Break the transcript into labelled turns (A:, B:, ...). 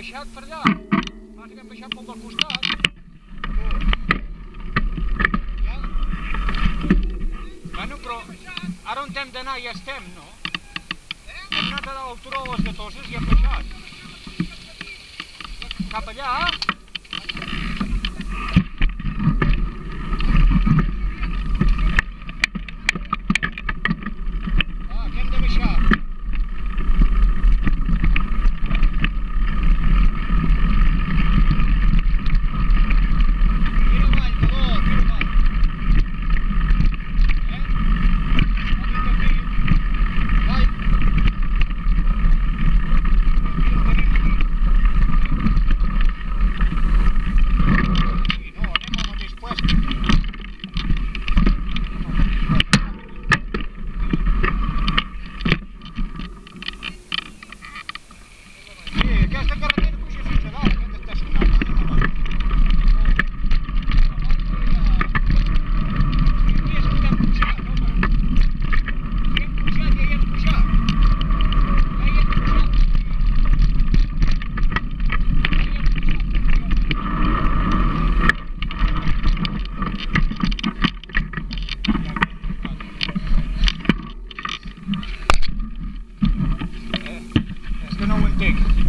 A: baixat per allà. Passa que hem baixat pel del costat. Ja. Bueno, però ara on hem d'anar ja estem, no? Hem anat a dalt al turó de les Gatoses i hem baixat. Cap allà. Que hem de baixar. Tira avall, Badó, tira avall. Avall. Aquesta carretera puja fins a dalt, aquest està sonant. Aquí és on hem pujat, home. Ja hem pujat. Ja hi hem pujat. És que no ho entenc.